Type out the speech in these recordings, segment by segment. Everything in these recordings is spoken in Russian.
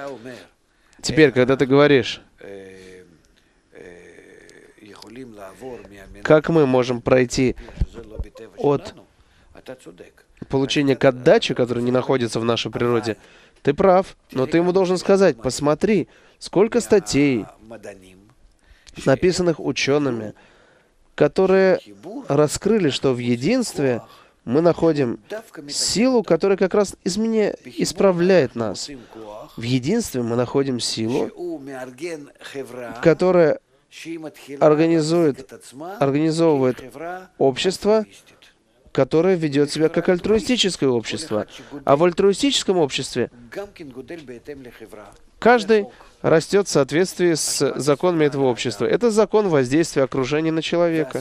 Теперь, когда ты говоришь, как мы можем пройти от получения к отдаче, которая не находится в нашей природе, ты прав, но ты ему должен сказать: посмотри, сколько статей, написанных учеными, которые раскрыли, что в единстве мы находим силу, которая как раз исправляет нас. В единстве мы находим силу, которая организовывает общество, которое ведет себя как альтруистическое общество. А в альтруистическом обществе каждый растет в соответствии с законами этого общества. Это закон воздействия окружения на человека.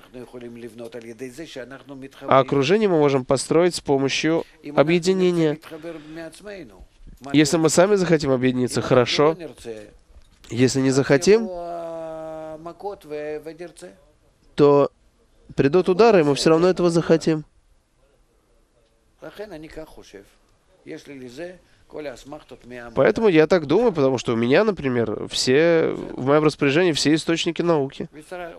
А окружение мы можем построить с помощью объединения. Если мы сами захотим объединиться, хорошо. Если не захотим, то придут удары, и мы все равно этого захотим. Поэтому я так думаю, потому что у меня, например, в моем распоряжении все источники науки.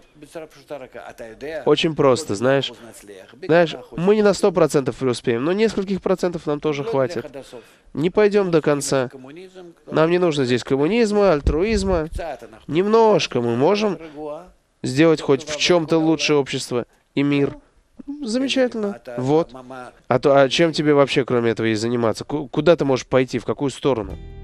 Очень просто, знаешь. Знаешь, мы не на 100% преуспеем, но нескольких процентов нам тоже хватит. Не пойдем до конца. Нам не нужно здесь коммунизма, альтруизма. Немножко мы можем сделать хоть в чем-то лучшее общество и мир. Замечательно. Вот. А чем тебе вообще, кроме этого, и заниматься? Куда ты можешь пойти? В какую сторону?